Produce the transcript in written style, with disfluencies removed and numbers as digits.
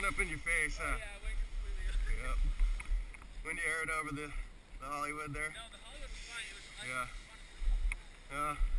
up in your face, huh? Yeah, I went completely up. Yep. When you aired over the Hollywood there? No, the Hollywood was fine. It was Yeah. fine. Yeah.